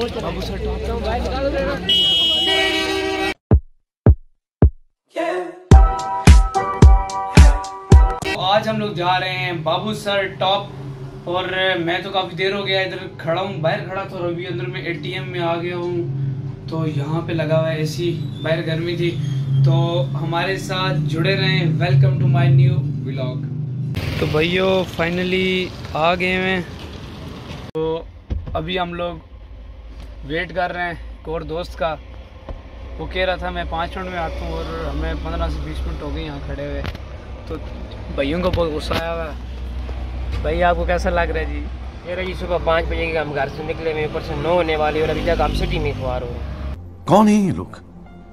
आज हम लोग जा रहे हैं बाबूसर टॉप। और मैं तो काफ़ी देर हो गया इधर खड़ा हूँ, बाहर खड़ा था और अभी अंदर में एटीएम में आ गया हूँ। तो यहाँ पे लगा हुआ है एसी, बाहर गर्मी थी। तो हमारे साथ जुड़े रहें। Welcome to my new vlog. तो भाइयों फाइनली आ गए हैं। तो अभी हम लोग वेट कर रहे हैं एक और दोस्त का। वो कह रहा था मैं 5 मिनट में आता हूँ और हमें 15 से 20 मिनट हो गए यहाँ खड़े हुए। तो भाइयों को बहुत गुस्सा आया हुआ है। भाई आपको कैसा लग रहा है जी? मेरा जी सुबह 5 बजे के हम घर से निकले, मेरे ऊपर से 9 होने वाली और अभी तक हम सिटी में खुआर हो। कौन है ये लोग,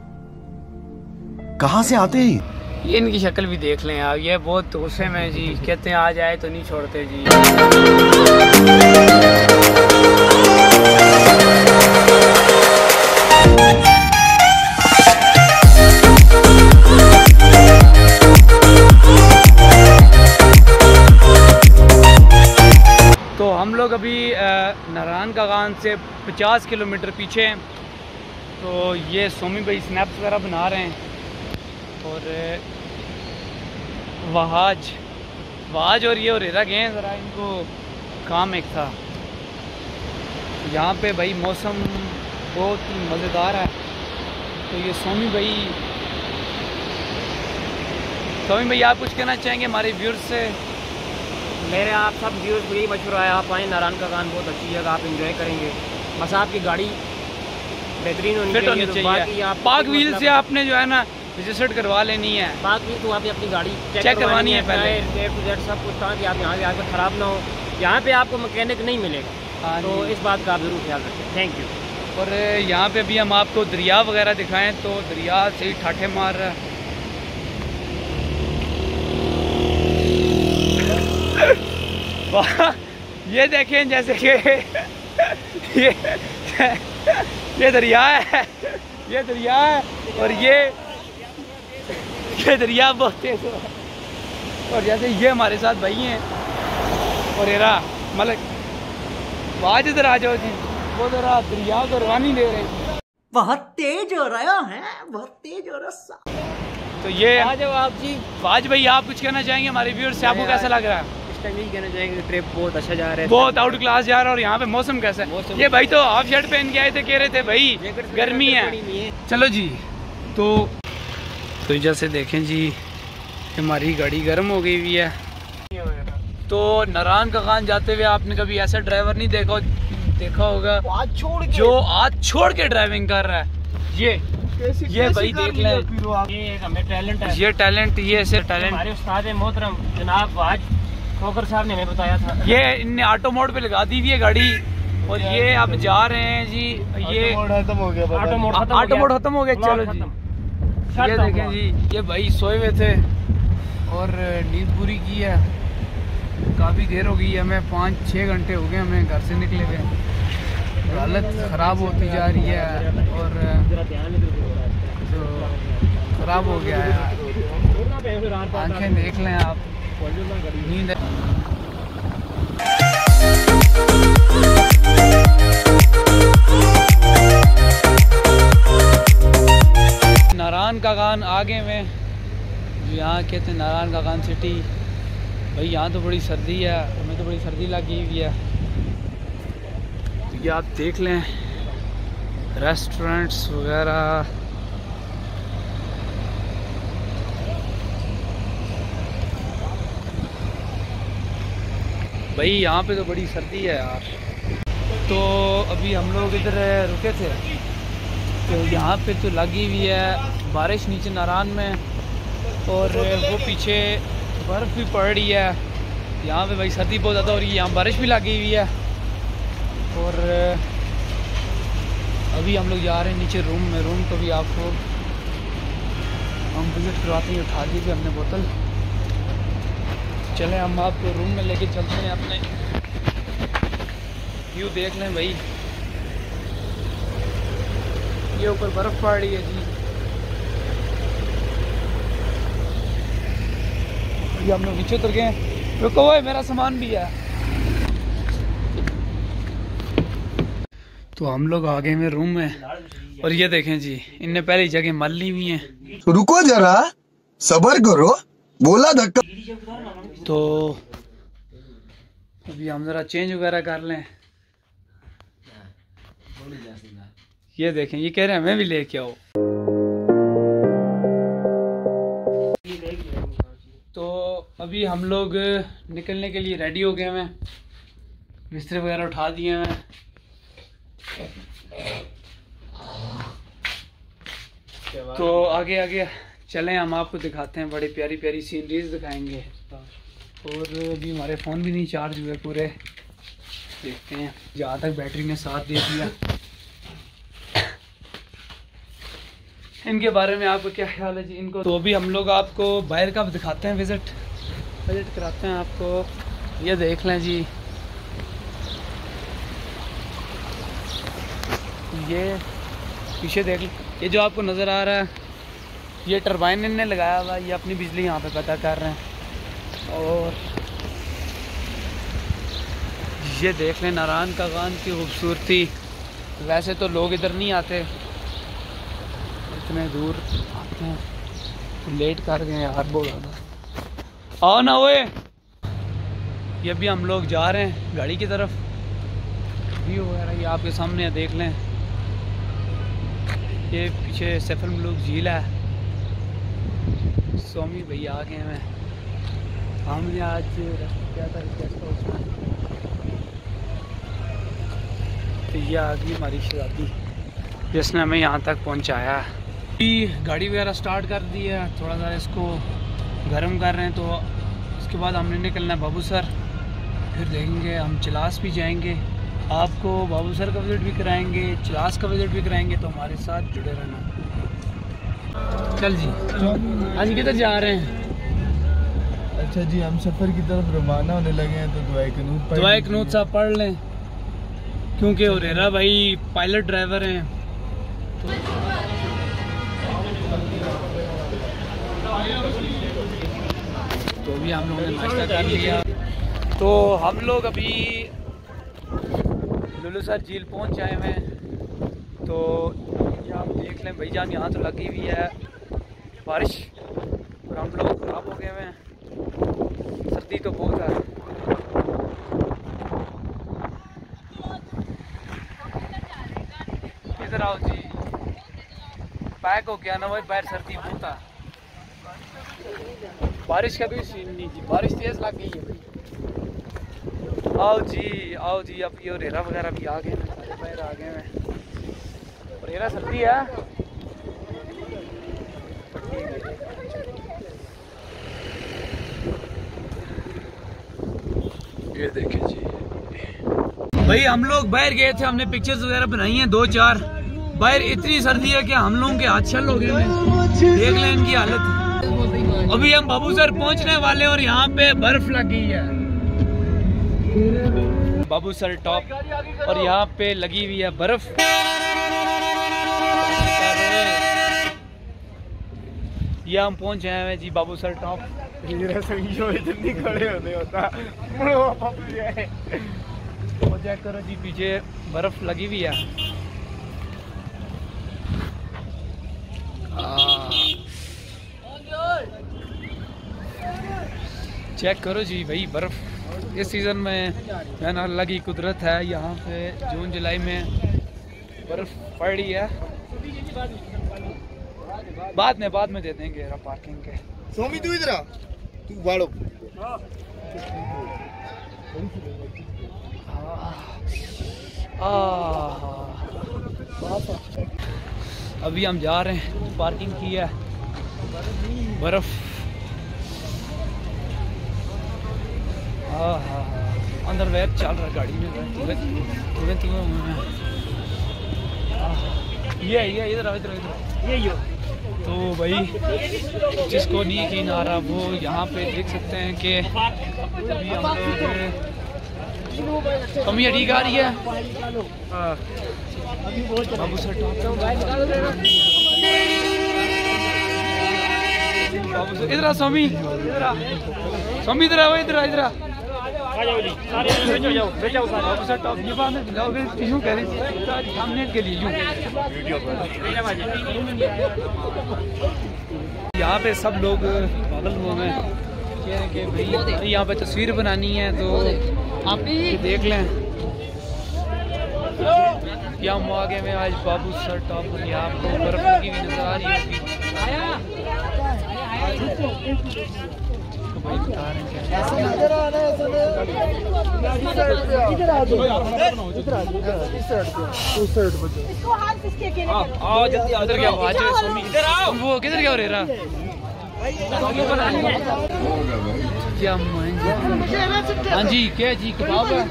कहाँ से आते हैं? ये इनकी शक्ल भी देख लें आप, ये बहुत गुस्से में जी। कहते हैं आ जाए तो नहीं छोड़ते जी। तो हम लोग अभी नारायण का गान से 50 किलोमीटर पीछे हैं। तो ये सोमी भाई स्नैप्स वगैरह बना रहे हैं। और वहाज और ये और रेरा गए हैं ज़रा, इनको काम एक था। यहाँ पे भाई मौसम बहुत ही मज़ेदार है। तो ये सोमी भाई आप कुछ कहना चाहेंगे हमारे व्यूअर्स से? मेरे आप सब व्यूअर्स को यही मशवरा है, आप आए, नारायण का गान बहुत अच्छी जगह, आप एंजॉय करेंगे। बस आपकी गाड़ी बेहतरीन होनी चाहिए। आप पाक व्हील से आपने जो है ना रजिस्टर्ड करवा लेनी है। पाक व्हील तो आपने अपनी गाड़ी चेक करवानी है पहले, A to Z सब कुछ, ताकि आप यहाँ पे आकर ख़राब ना हो। यहाँ पे आपको मैकेनिक नहीं मिलेगा, तो इस बात का आप ज़रूर ख्याल रखें। Thank you. और यहाँ पे भी हम आपको दरिया वगैरह दिखाएं तो दरिया से ही ठाठे मार रहा है। ये देखें जैसे कि ये दरिया है, ये दरिया है और ये दरिया बहुत तेज है। और जैसे ये हमारे साथ भाई हैं और येरा मलिक आज इधर आ जाओ जी, वो जरा दरिया को रवानी दे रहे हैं। बहुत तेज हो रहा है, बहुत तेज हो रहा। तो ये आ जाओ आप जी। आज भाई आप कुछ कहना चाहेंगे हमारे व्यूअर्स से? आपको कैसा लग रहा है? यही कहना चाहेंगे, ट्रिप बहुत अच्छा जा रहा है, बहुत आउट क्लास जा रहा है। और यहाँ पे मौसम कैसा है? ये भाई तो हाफ शर्ट पहन के आए थे, कह रहे थे भाई गर्मी है। चलो जी, तो जैसे देखें जी हमारी गाड़ी गर्म हो गई हुई है। तो नारायण का गान जाते हुए आपने कभी ऐसा ड्राइवर नहीं देखा होगा जो आज छोड़ के ड्राइविंग कर रहा है। ये भाई देख लें, ये हमें टैलेंट है, ये टैलेंट, ये ऐसे टैलेंट हमारे उस्ताद मोहतरम जनाब आज खोकर साहब ने हमें बताया था। ये इनने ऑटो मोड पे लगा दी हुई है गाड़ी और ये अब जा रहे हैं जी। ये खत्म हो गया, ऑटो मोड खत्म हो गया। चलो जी, ये देखें जी, ये भाई सोए हुए थे और नींद पूरी की है। काफ़ी देर हो गई है, हमें 5-6 घंटे हो गए हमें घर से निकले हुए। हालत ख़राब होती जा रही है और तो ख़राब हो गया है। आंखें देख लें आप, नींद नारायण का गान आगे में जो यहाँ कहते हैं नारायण का गान सिटी। भाई यहाँ तो बड़ी सर्दी है, हमें तो बड़ी सर्दी लगी हुई है। तो ये आप देख लें रेस्टोरेंट्स वगैरह। भाई यहाँ पे तो बड़ी सर्दी है यार। तो अभी हम लोग इधर रुके थे तो यहाँ पे तो लगी हुई है बारिश नीचे नारायण में और वो पीछे बर्फ़ भी पड़ रही है। यहाँ पे भाई सर्दी बहुत ज़्यादा हो रही है, यहाँ बारिश भी लगी हुई है। और अभी हम लोग जा रहे हैं नीचे रूम में। रूम को भी आपको हम विज़िट करवाते हैं। उठा दी भी हमने बोतल। चलें हम आपको रूम में लेके चलते हैं। अपने व्यू देख लें भाई, ये ऊपर बर्फ़ पड़ रही है जी। ये हम लोग नीचे उतर गए हैं। रुको भाई, मेरा सामान भी है। तो हम लोग आ गए हैं रूम में और ये देखें जी, इनने पहले जगह मल ली हुई है। रुको जरा, सबर करो, बोला धक्का। तो अभी हम जरा चेंज वगैरह कर लें। ये देखें, ये कह रहे हैं हमें भी लेके आओ। तो अभी हम लोग निकलने के लिए रेडी हो गए हैं, बिस्तर वगैरह उठा दिए हैं। तो आगे आगे चलें, हम आपको दिखाते हैं, बड़ी प्यारी प्यारी सीनरीज दिखाएंगे। और अभी हमारे फ़ोन भी नहीं चार्ज हुए पूरे, देखते हैं जहाँ तक बैटरी ने साथ दे दिया। इनके बारे में आपको क्या ख्याल है जी इनको? तो अभी हम लोग आपको बाहर का दिखाते हैं, विज़िट कराते हैं आपको। ये देख लें जी, ये पीछे देख लें, ये जो आपको नज़र आ रहा है ये टरबाइन इनने लगाया हुआ है, ये अपनी बिजली यहाँ पे पैदा कर रहे हैं। और ये देख लें नारायण का गान की खूबसूरती। वैसे तो लोग इधर नहीं आते, इतने दूर आते हैं, तो लेट कर गए यार बहुत ज़्यादा। आओ ना ओए, ये भी हम लोग जा रहे हैं गाड़ी की तरफ। व्यू वगैरह ये आपके सामने है, देख लें। ये पीछे सैफल मलूक झील है। स्वामी भैया आ गए हैं। हमने आज क्या था गेस्ट हाउस में, तो ये आ गई हमारी शहजादी जिसने हमें यहाँ तक पहुँचाया। गाड़ी वगैरह स्टार्ट कर दी है, थोड़ा सा इसको गर्म कर रहे हैं। तो उसके बाद हमने निकलना है बाबूसर, फिर देखेंगे हम चिलास भी जाएंगे। आपको बाबूसर का विज़िट भी कराएंगे, चिलास का विज़िट भी कराएंगे, तो हमारे साथ जुड़े रहना। चल जी, आज किधर जा रहे हैं? अच्छा जी, हम सफर की तरफ रवाना होने लगे हैं, तो दुआए कनूत साहब पढ़ लें, क्योंकि हुरैरा भाई पायलट ड्राइवर हैं। तो अभी हम लोगों ने नाश्ता कर लिया। तो हम लोग अभी लुलुसर झील पहुंच जाए हैं। तो ये आप देख लें भाईजान, यहाँ तो लगी हुई है बारिश और हम लोग ख़राब हो गए हैं, सर्दी तो बहुत है। इधर आओ जी, पैक हो गया ना भाई, बाहर सर्दी बहुत है। बारिश का भी सीन नहीं जी, बारिश तेज लग गई है भाई। आओ जी, अब ये रेरा वगैरह भी आ गए हैं, सारे बाहर आ गए हैं। रेरा सर्दी है, ये देखें जी भाई। हम लोग बाहर गए थे, हमने पिक्चर्स वगैरह बनाई हैं 2-4। बाहर इतनी सर्दी है कि हम लोगों के हाथ छल हो गए हैं, देख लें इनकी हालत। अभी हम बाबूसर पहुंचने वाले और यहाँ पे बर्फ लगी है, बाबूसर टॉप, और यहाँ पे लगी हुई है बर्फ। ये हम पहुंच गए हैं जी बाबूसर टॉप। खड़े होने होता चेक करो जी, पीछे बर्फ लगी हुई है। चेक करो जी भाई, बर्फ इस सीज़न में ना अल्लाह की कुदरत है। यहाँ पे जून जुलाई में बर्फ पड़ रही है। बाद में दे देंगे पार्किंग के। स्वामी तू इधर आ, तू वाड़ो। अभी हम जा रहे हैं, पार्किंग की है, बर्फ। अंदर वेब चल रहा है गाड़ी में, ये इधर ये। तो भाई जिसको नहीं यकीन आ रहा वो यहाँ पे देख सकते हैं कि अभी हम लोग कमी ठीक आ रही है। बाबूसर इधर स्वामी, इधर स्वामी, इधर आओ, इधर जाओ जी, सारे बेचो जाओ, बेचो सारे। बाबू सर टॉप ये बात में ब्लॉग क्यों कह रही थी थंबनेल के लिए यूं यहाँ पे सब लोग पागल हुए हैं कि भाई यहाँ पे तस्वीर बनानी है तो आप देख लें। यहाँ मौके में आज बाबू सर टॉप यहाँ आपको बर्फ लगी हुई नजर आ रही होगी। तो भाई बता रहे हैं वो किधर गया रे क्या हाँ जी क्या जी कबाब है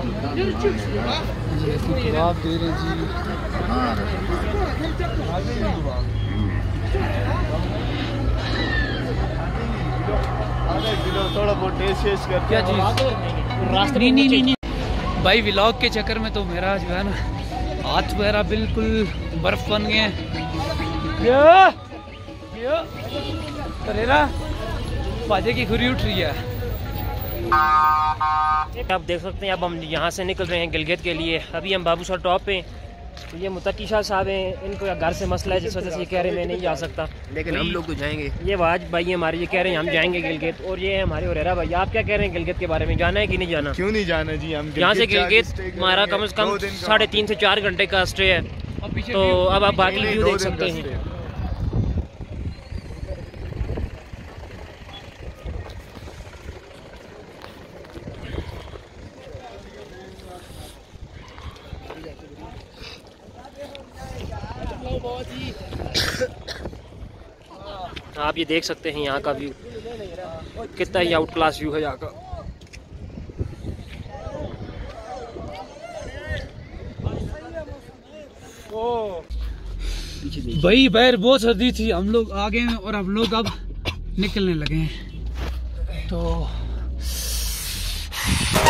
कबाब दे रहे जी। थोड़ा बहुत टेस्ट कर क्या चीज नहीं भाई व्लॉग के चक्कर में तो मेरा जो है ना हाथ वगैरह बिल्कुल बर्फ बन गए हैं। बाजे की खुरी उठ रही है। आप देख सकते हैं अब हम यहाँ से निकल रहे हैं गिलगित के लिए। अभी हम बाबू सर टॉप पे, ये मुत्तकी शाह साहब हैं, इनको घर से मसला है जिस वजह से ये कह रहे हैं मैं नहीं जा सकता, लेकिन हम लोग तो जाएंगे। ये वाज भाई हमारे ये कह रहे हैं हम जाएंगे गिलगित, और ये है हमारे हुरैरा भाई। आप क्या कह रहे हैं गिलगित के बारे में, जाना है कि नहीं जाना? क्यों नहीं जाना जी, हम यहाँ से गिलगित हमारा कम से कम 3.5 से 4 घंटे का स्टे है। तो अब आप बाकी व्यू देख सकते हैं। आप ये देख सकते हैं यहाँ का व्यू, कितना ही आउट क्लास व्यू है यहाँ का। भाई बाहर बहुत सर्दी थी, हम लोग आ गए हैं और हम लोग अब निकलने लगे हैं। तो